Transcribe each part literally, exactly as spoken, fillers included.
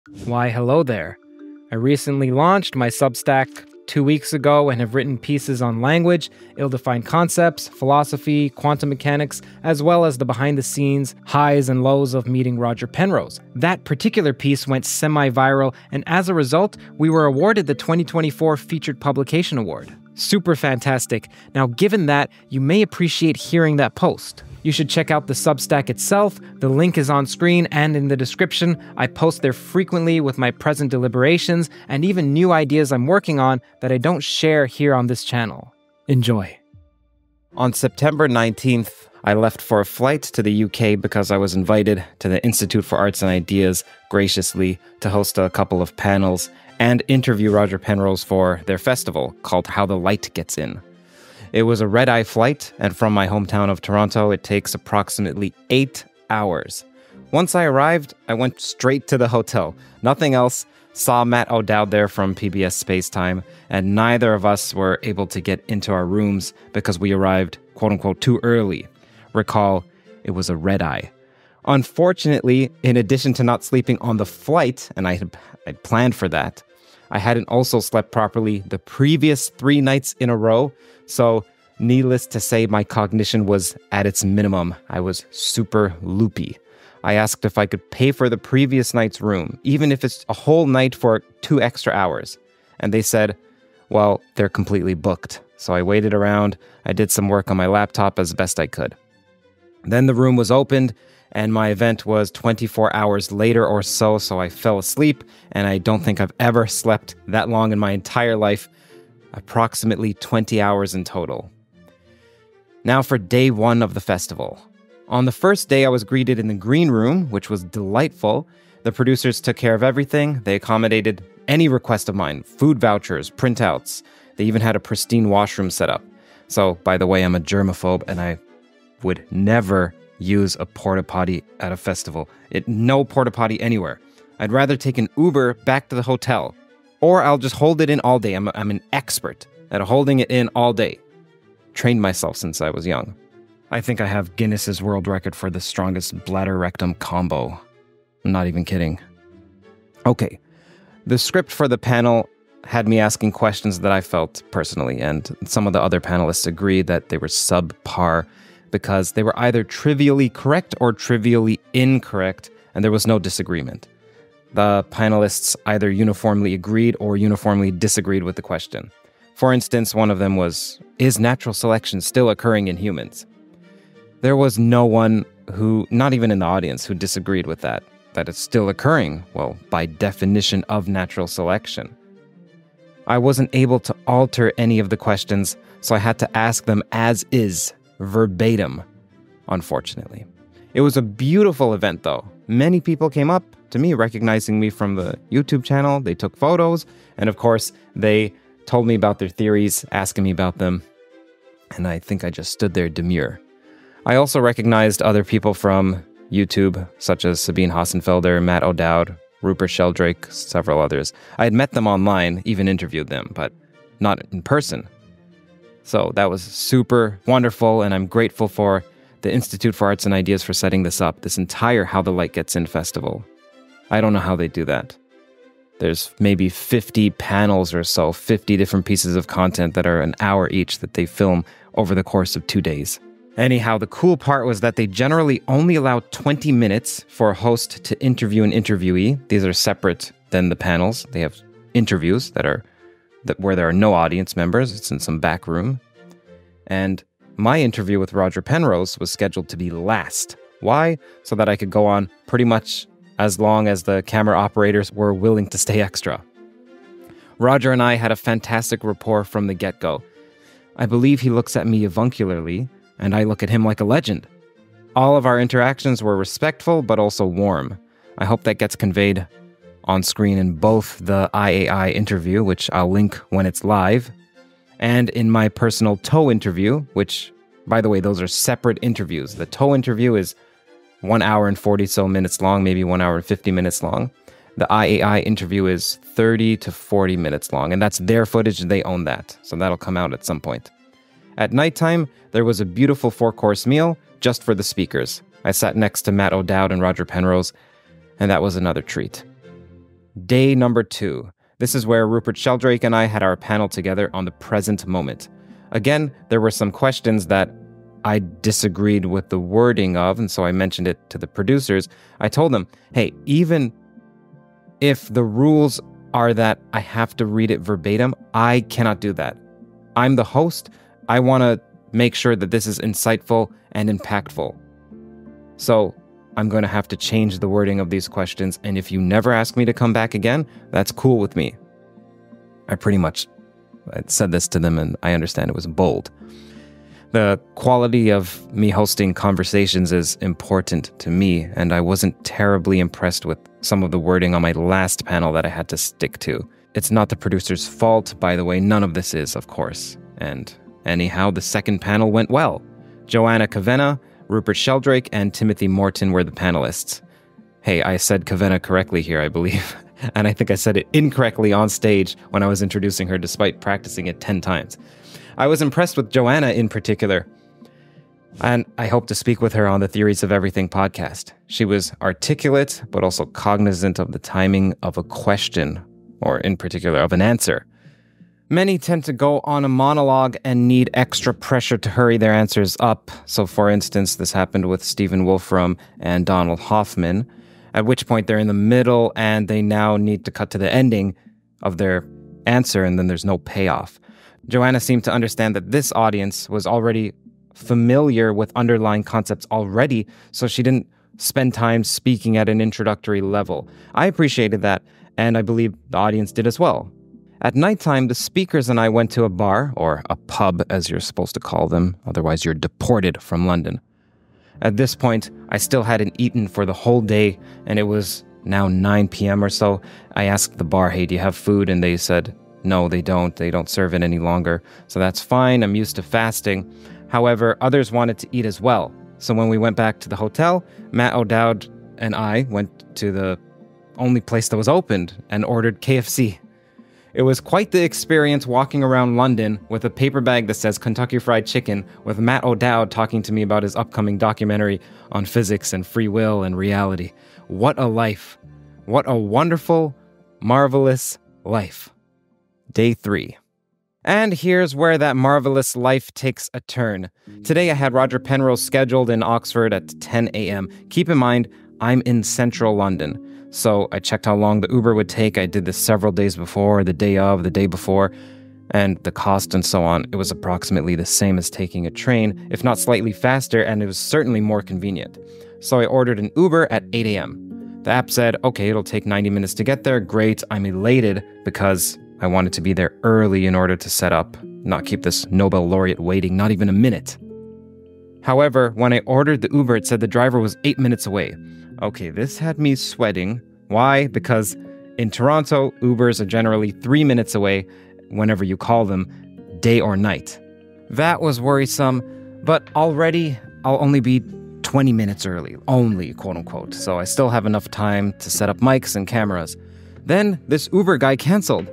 Why, hello there. I recently launched my Substack two weeks ago and have written pieces on language, ill-defined concepts, philosophy, quantum mechanics, as well as the behind-the-scenes highs and lows of meeting Roger Penrose. That particular piece went semi-viral, and as a result, we were awarded the twenty twenty-four Featured Publication Award. Super fantastic. Now, given that, you may appreciate hearing that post. You should check out the Substack itself. The link is on screen and in the description. I post there frequently with my present deliberations and even new ideas I'm working on that I don't share here on this channel. Enjoy. On September nineteenth, I left for a flight to the U K because I was invited to the Institute for Arts and Ideas graciously to host a couple of panels and interview Roger Penrose for their festival called How the Light Gets In. It was a red-eye flight, and from my hometown of Toronto, it takes approximately eight hours. Once I arrived, I went straight to the hotel. Nothing else. Saw Matt O'Dowd there from P B S Spacetime, and neither of us were able to get into our rooms because we arrived, quote-unquote, too early. Recall, it was a red-eye. Unfortunately, in addition to not sleeping on the flight, and I had I'd planned for that, I hadn't also slept properly the previous three nights in a row, so needless to say, my cognition was at its minimum. I was super loopy. I asked if I could pay for the previous night's room, even if it's a whole night for two extra hours. And they said, well, they're completely booked. So I waited around, I did some work on my laptop as best I could. Then the room was opened, and my event was twenty-four hours later or so, so I fell asleep, and I don't think I've ever slept that long in my entire life, approximately twenty hours in total. Now for day one of the festival. On the first day, I was greeted in the green room, which was delightful. The producers took care of everything. They accommodated any request of mine, food vouchers, printouts. They even had a pristine washroom set up. So, by the way, I'm a germaphobe, and I would never use a porta potty at a festival. It, no porta potty anywhere. I'd rather take an Uber back to the hotel, or I'll just hold it in all day. I'm, I'm an expert at holding it in all day. Trained myself since I was young. I think I have Guinness's World Record for the strongest bladder rectum combo. I'm not even kidding. Okay, the script for the panel had me asking questions that I felt personally, and some of the other panelists agreed that they were subpar because they were either trivially correct or trivially incorrect, and there was no disagreement. The panelists either uniformly agreed or uniformly disagreed with the question. For instance, one of them was, is natural selection still occurring in humans? There was no one who, not even in the audience, who disagreed with that, that it's still occurring, well, by definition of natural selection. I wasn't able to alter any of the questions, so I had to ask them as is, verbatim, unfortunately. It was a beautiful event, though. Many people came up to me recognizing me from the YouTube channel. They took photos, and of course, they told me about their theories, asking me about them, and I think I just stood there demure. I also recognized other people from YouTube, such as Sabine Hassenfelder, Matt O'Dowd, Rupert Sheldrake, several others. I had met them online, even interviewed them, but not in person. So that was super wonderful, and I'm grateful for the Institute for Arts and Ideas for setting this up, this entire How the Light Gets In festival. I don't know how they do that. There's maybe fifty panels or so, fifty different pieces of content that are an hour each that they film over the course of two days. Anyhow, the cool part was that they generally only allow twenty minutes for a host to interview an interviewee. These are separate than the panels. They have interviews that are that where there are no audience members. It's in some back room. And my interview with Roger Penrose was scheduled to be last. Why? So that I could go on pretty much as long as the camera operators were willing to stay extra. Roger and I had a fantastic rapport from the get-go. I believe he looks at me avuncularly, and I look at him like a legend. All of our interactions were respectful, but also warm. I hope that gets conveyed on screen in both the I A I interview, which I'll link when it's live, and in my personal toe interview, which, by the way, those are separate interviews. The toe interview is one hour and forty so minutes long, maybe one hour and fifty minutes long. The I A I interview is thirty to forty minutes long, and that's their footage, they own that, so that'll come out at some point. At nighttime, there was a beautiful four-course meal just for the speakers. I sat next to Matt O'Dowd and Roger Penrose, and that was another treat. Day number two. This is where Rupert Sheldrake and I had our panel together on the present moment. Again, there were some questions that I disagreed with the wording of, and so I mentioned it to the producers. I told them, hey, even if the rules are that I have to read it verbatim, I cannot do that. I'm the host. I want to make sure that this is insightful and impactful. So I'm going to have to change the wording of these questions, and if you never ask me to come back again, that's cool with me. I pretty much I said this to them, and I understand it was bold. The quality of me hosting conversations is important to me, and I wasn't terribly impressed with some of the wording on my last panel that I had to stick to. It's not the producer's fault, by the way. None of this is, of course. And anyhow, the second panel went well. Joanna Kavanagh, Rupert Sheldrake, and Timothy Morton were the panelists. Hey, I said Kavanagh correctly here, I believe. And I think I said it incorrectly on stage when I was introducing her, despite practicing it ten times. I was impressed with Joanna in particular, and I hope to speak with her on the Theories of Everything podcast. She was articulate, but also cognizant of the timing of a question, or in particular of an answer. Many tend to go on a monologue and need extra pressure to hurry their answers up. So for instance, this happened with Stephen Wolfram and Donald Hoffman, at which point they're in the middle and they now need to cut to the ending of their answer, and then there's no payoff. Joanna seemed to understand that this audience was already familiar with underlying concepts already, so she didn't spend time speaking at an introductory level. I appreciated that, and I believe the audience did as well. At nighttime, the speakers and I went to a bar, or a pub as you're supposed to call them, otherwise you're deported from London. At this point, I still hadn't eaten for the whole day, and it was now nine p.m. or so. I asked the bar, hey, do you have food? And they said, no, they don't. They don't serve it any longer. So that's fine. I'm used to fasting. However, others wanted to eat as well. So when we went back to the hotel, Matt O'Dowd and I went to the only place that was opened and ordered K F C. It was quite the experience walking around London with a paper bag that says Kentucky Fried Chicken, with Matt O'Dowd talking to me about his upcoming documentary on physics and free will and reality. What a life. What a wonderful, marvelous life. Day three. And here's where that marvelous life takes a turn. Today I had Roger Penrose scheduled in Oxford at ten a.m. Keep in mind, I'm in central London. So I checked how long the Uber would take. I did this several days before, the day of, the day before, and the cost and so on. It was approximately the same as taking a train, if not slightly faster, and it was certainly more convenient. So I ordered an Uber at eight a.m. The app said, okay, it'll take ninety minutes to get there. Great. I'm elated because I wanted to be there early in order to set up, not keep this Nobel laureate waiting not even a minute. However, when I ordered the Uber, it said the driver was eight minutes away. Okay, this had me sweating. Why? Because in Toronto, Ubers are generally three minutes away whenever you call them, day or night. That was worrisome, but already I'll only be twenty minutes early, only, quote unquote. So I still have enough time to set up mics and cameras. Then this Uber guy canceled.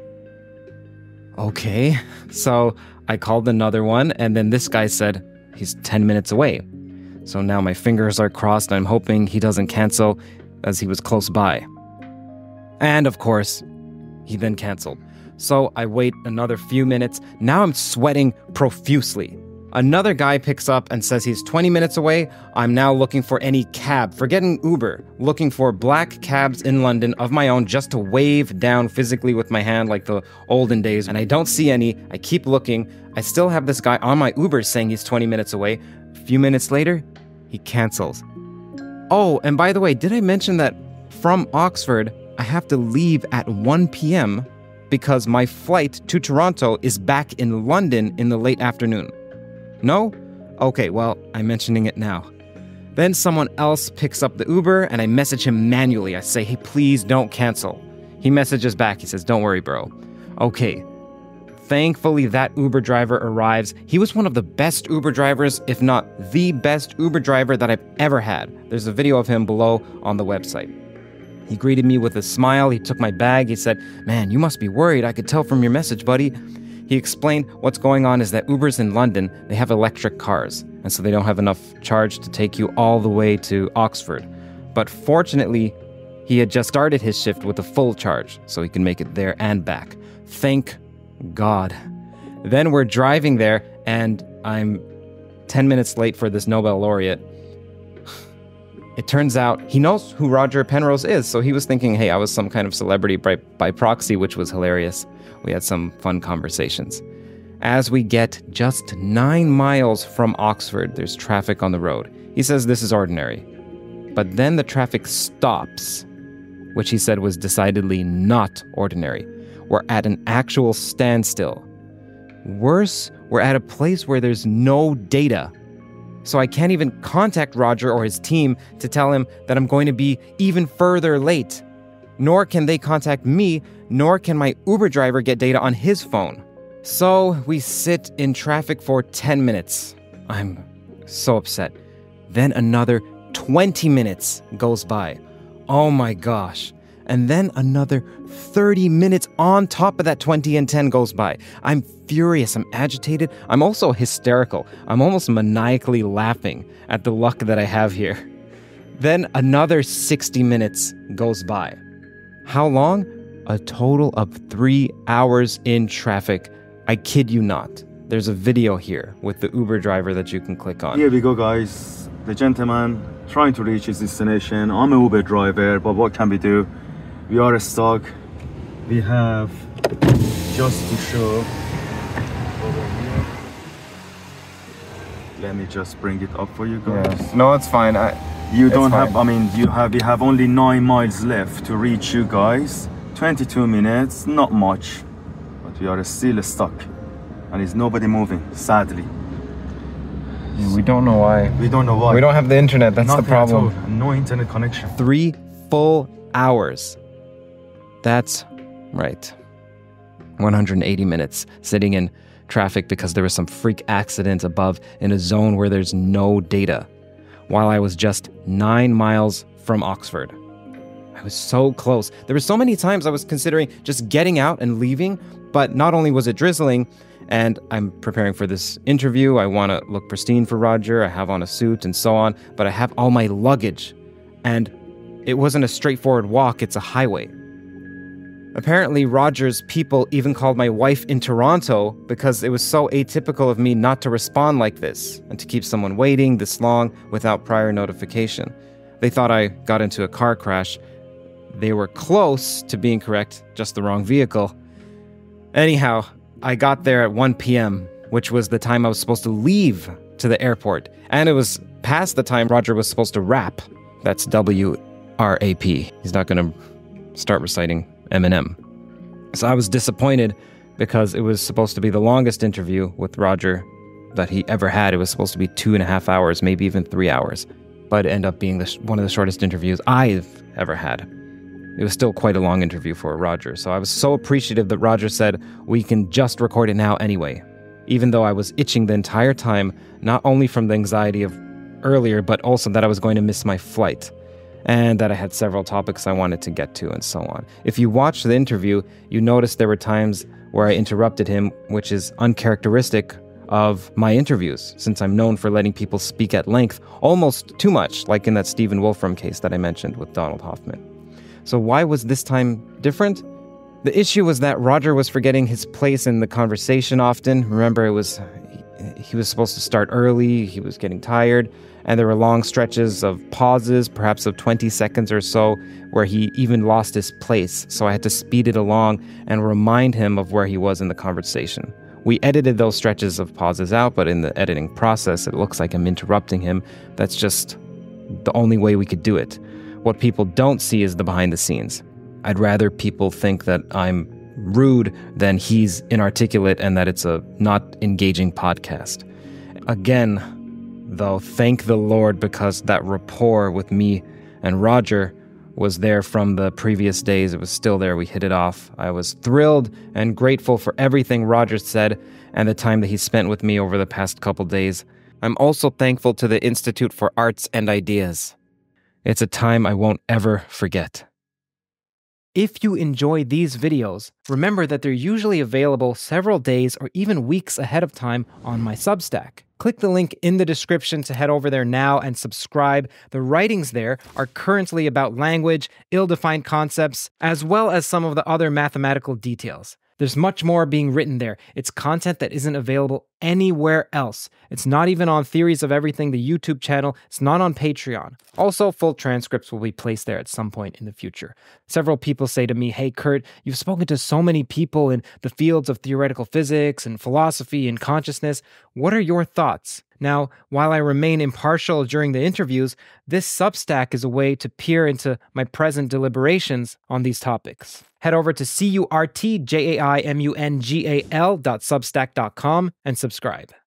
Okay, so I called another one, and then this guy said he's ten minutes away. So now my fingers are crossed, and I'm hoping he doesn't cancel as he was close by. And of course, he then canceled. So I wait another few minutes. Now I'm sweating profusely. Another guy picks up and says he's twenty minutes away. I'm now looking for any cab, forgetting Uber, looking for black cabs in London of my own just to wave down physically with my hand like the olden days. And I don't see any. I keep looking. I still have this guy on my Uber saying he's twenty minutes away. A few minutes later, he cancels. Oh, and by the way, did I mention that from Oxford, I have to leave at one p.m. because my flight to Toronto is back in London in the late afternoon? No? Okay, well, I'm mentioning it now. Then someone else picks up the Uber and I message him manually. I say, hey, please don't cancel. He messages back. He says, don't worry, bro. Okay. Thankfully, that Uber driver arrives. He was one of the best Uber drivers, if not the best Uber driver that I've ever had. There's a video of him below on the website. He greeted me with a smile. He took my bag. He said, man, you must be worried. I could tell from your message, buddy. He explained what's going on is that Ubers in London, they have electric cars, and so they don't have enough charge to take you all the way to Oxford. But fortunately, He had just started his shift with a full charge, so he can make it there and back. Thank God. Then we're driving there, and I'm ten minutes late for this Nobel laureate. It turns out he knows who Roger Penrose is, so he was thinking, hey, I was some kind of celebrity by, by proxy, which was hilarious. We had some fun conversations. As we get just nine miles from Oxford, there's traffic on the road. He says this is ordinary. But then the traffic stops, which he said was decidedly not ordinary. We're at an actual standstill. Worse, we're at a place where there's no data. So I can't even contact Roger or his team to tell him that I'm going to be even further late. Nor can they contact me, nor can my Uber driver get data on his phone. So we sit in traffic for ten minutes. I'm so upset. Then another twenty minutes goes by. Oh my gosh. And then another thirty minutes on top of that twenty and ten goes by. I'm furious. I'm agitated. I'm also hysterical. I'm almost maniacally laughing at the luck that I have here. Then another sixty minutes goes by. How long? A total of three hours in traffic. I kid you not. There's a video here with the Uber driver that you can click on. Here we go, guys. The gentleman trying to reach his destination. I'm an Uber driver, but what can we do? We are stuck. We have just to show over here. Let me just bring it up for you guys. Yeah. No, it's fine. I, you it's don't fine. have, I mean, you have, we have only nine miles left to reach you guys. twenty-two minutes, not much, but we are still stuck. And there's nobody moving, sadly. Yeah, we don't know why. We don't know why. We don't have the internet, that's Nothing the problem. at all. No internet connection. Three full hours. That's right. one hundred eighty minutes sitting in traffic because there was some freak accident above in a zone where there's no data, while I was just nine miles from Oxford. I was so close. There were so many times I was considering just getting out and leaving, but not only was it drizzling, and I'm preparing for this interview, I want to look pristine for Roger, I have on a suit and so on, but I have all my luggage, and it wasn't a straightforward walk, it's a highway. Apparently, Roger's people even called my wife in Toronto because it was so atypical of me not to respond like this and to keep someone waiting this long without prior notification. They thought I got into a car crash. They were close to being correct, just the wrong vehicle. Anyhow, I got there at one p.m., which was the time I was supposed to leave to the airport. And it was past the time Roger was supposed to rap. That's W R A P. He's not going to start reciting Eminem. So I was disappointed because it was supposed to be the longest interview with Roger that he ever had. It was supposed to be two and a half hours, maybe even three hours. But it ended up being the sh- one of the shortest interviews I've ever had. It was still quite a long interview for Roger. So I was so appreciative that Roger said, we can just record it now anyway. Even though I was itching the entire time, not only from the anxiety of earlier, but also that I was going to miss my flight. And that I had several topics I wanted to get to and so on. If you watch the interview, you notice there were times where I interrupted him, which is uncharacteristic of my interviews, since I'm known for letting people speak at length, almost too much, like in that Stephen Wolfram case that I mentioned with Donald Hoffman. So why was this time different? The issue was that Roger was forgetting his place in the conversation often. Remember, it was he was supposed to start early, he was getting tired, and there were long stretches of pauses, perhaps of twenty seconds or so, where he even lost his place, so I had to speed it along and remind him of where he was in the conversation. We edited those stretches of pauses out, but in the editing process, it looks like I'm interrupting him. That's just the only way we could do it. What people don't see is the behind the scenes. I'd rather people think that I'm rude than he's inarticulate and that it's a not engaging podcast. Again, though, thank the Lord, because that rapport with me and Roger was there from the previous days. It was still there. We hit it off. I was thrilled and grateful for everything Roger said and the time that he spent with me over the past couple days. I'm also thankful to the Institute for Arts and Ideas. It's a time I won't ever forget. If you enjoy these videos, remember that they're usually available several days or even weeks ahead of time on my Substack. Click the link in the description to head over there now and subscribe. The writings there are currently about language, ill-defined concepts, as well as some of the other mathematical details. There's much more being written there. It's content that isn't available anywhere else. It's not even on Theories of Everything, the YouTube channel. It's not on Patreon. Also, full transcripts will be placed there at some point in the future. Several people say to me, "Hey, Curt, you've spoken to so many people in the fields of theoretical physics and philosophy and consciousness. What are your thoughts?" Now, while I remain impartial during the interviews, this Substack is a way to peer into my present deliberations on these topics. Head over to C U R T J A I M U N G A L dot substack dot com and subscribe.